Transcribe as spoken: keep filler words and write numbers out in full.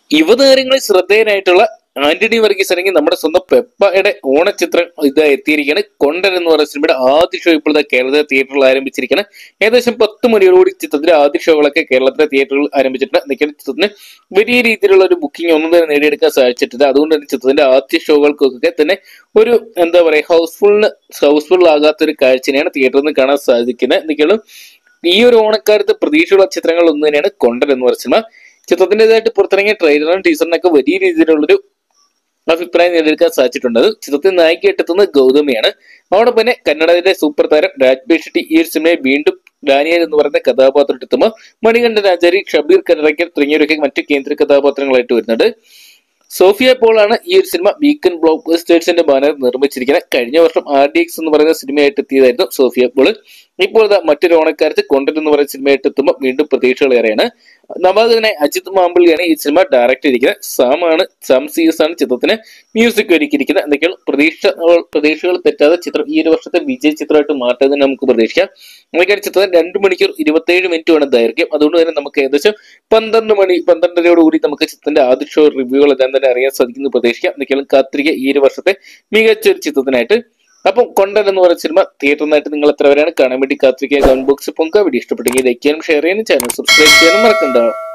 യുവതാരങ്ങളിൽ ശ്രദ്ധേയനായിട്ടുള്ള ആന്റണി വർഗീസ് അല്ലെങ്കിൽ നമ്മുടെ സ്വന്തം പെപ്പയുടെ ഓണച്ചിത്രം ഇത് എത്തിയിരിക്കുകയാണ്. കൊണ്ടൻ എന്ന് പറയുന്ന സിനിമയുടെ ആദ്യ ഷോ ഇപ്പോഴത്തെ കേരളത്തിലെ തിയേറ്ററിൽ ആരംഭിച്ചിരിക്കുകയാണ്. ഏകദേശം പത്ത് മണിയോടുകൂടി ചിത്രത്തിന്റെ ആദ്യ ഷോകളൊക്കെ കേരളത്തിലെ തിയേറ്ററിൽ ആരംഭിച്ചിട്ടുണ്ട്. നിൽക്കുന്ന ചിത്രത്തിന് വലിയ രീതിയിലുള്ള ഒരു ബുക്കിംഗ് ഒന്നും തന്നെ നേടിയെടുക്കാൻ സാധിച്ചിട്ടില്ല. അതുകൊണ്ട് തന്നെ ചിത്രത്തിന്റെ ആദ്യ ഷോകൾക്കൊക്കെ തന്നെ ഒരു എന്താ പറയുക ഹൗസ്ഫുള്ളിന് ഹൗസ്ഫുൾ ആകാത്ത ഒരു കാഴ്ചയാണ് തിയേറ്ററിൽ നിന്ന് കാണാൻ സാധിക്കുന്നത്. നിൽക്കണം ഈ ഒരു ഓണക്കാലത്ത് പ്രതീക്ഷയുള്ള ചിത്രങ്ങൾ ഒന്ന് തന്നെയാണ് കൊണ്ടൻ എന്ന് പറയുന്ന സിനിമ. ചിത്രത്തിൻ്റെതായിട്ട് പുറത്തിറങ്ങിയ ട്രെയിലറും ടീസറിനൊക്കെ വലിയ രീതിയിലുള്ളൊരു അഭിപ്രായം നേടിയെടുക്കാൻ സാധിച്ചിട്ടുണ്ട്. ചിത്രത്തിൽ നായികയായിട്ട് എത്തുന്നത് ഗൗതമിയാണ്. അതോടൊപ്പം തന്നെ കന്നഡയിലെ സൂപ്പർ താരം രാജ്ബി ഷെട്ടി ഈ ഒരു സിനിമയെ വീണ്ടും ഡാനിയൽ എന്ന് പറയുന്ന കഥാപാത്രത്തിൽ എത്തുമ്പോൾ മണികണ്ഠൻ ആചാരി, ഷബീർ കരറയ്ക്കൽ തുടങ്ങിയവരൊക്കെ മറ്റു കേന്ദ്ര കഥാപാത്രങ്ങളായിട്ട് വരുന്നുണ്ട്. സോഫിയ പോളാണ് ഈ ഒരു സിനിമ വീക്കെൻഡ് ബ്ലോക്ക് ബസ്റ്റേഴ്സിന്റെ ബാനർ നിർമ്മിച്ചിരിക്കുന്നത്. കഴിഞ്ഞ വർഷം ആർ ഡി എക്സ് എന്ന് പറയുന്ന സിനിമയായിട്ട് എത്തിയതായിരുന്നു സോഫിയ പോൾ. ഇപ്പോൾ മറ്റൊരു ഓണക്കാലത്ത് കൊണ്ടൻ എന്ന് പറയുന്ന സിനിമയായിട്ട് എത്തുമ്പോൾ വീണ്ടും പ്രതീക്ഷകളേറെയാണ്. നവാഗതനായ അജിത് മാമ്പിളിയാണ് ഈ സിനിമ ഡയറക്ട് ചെയ്തിരിക്കുന്നത്. സാം ആണ് സാം സീസ് ആണ് ചിത്രത്തിന് മ്യൂസിക് ഒരുക്കിയിരിക്കുന്നത്. എന്തൊക്കെയാണ് പ്രതീക്ഷ പ്രതീക്ഷകൾ തെറ്റാതെ ചിത്രം ഈ ഒരു വർഷത്തെ വിജയ ചിത്രമായിട്ട് മാറ്റുന്നതിന് നമുക്ക് പ്രതീക്ഷിക്കാം. നമുക്കാണ് ചിത്രത്തിന് രണ്ട് മണിക്കൂർ ഇരുപത്തേഴ് മിനിറ്റ് ആണ് ദൈർഘ്യം. അതുകൊണ്ട് തന്നെ നമുക്ക് ഏകദേശം പന്ത്രണ്ട് മണി പന്ത്രണ്ടരയോട് കൂടി നമുക്ക് ചിത്രത്തിന്റെ ആദ്യ ഷോ റിവ്യൂകൾ എല്ലാം തന്നെ അറിയാൻ സാധിക്കുന്നു പ്രതീക്ഷിക്കാം. എന്തൊക്കെയാണ് കാത്തിരിക്കുക ഈ ഒരു വർഷത്തെ മികച്ച ഒരു ചിത്രത്തിനായിട്ട്. അപ്പം കൊണ്ടൻ എന്ന് പറയുന്ന സിനിമ തിയേറ്ററിനായിട്ട് നിങ്ങൾ എത്ര വരെയാണ് കാണാൻ വേണ്ടി കാത്തിരിക്കുക? കമന്റ് ബോക്സിൽ പൊങ്ക. വീഡിയോ ഇഷ്ടപ്പെട്ടെങ്കിൽ ലൈക്ക് ചെയ്യാനും ഷെയർ ചെയ്യാനും ചാനൽ സബ്സ്ക്രൈബ് ചെയ്യാനും മറക്കണ്ട.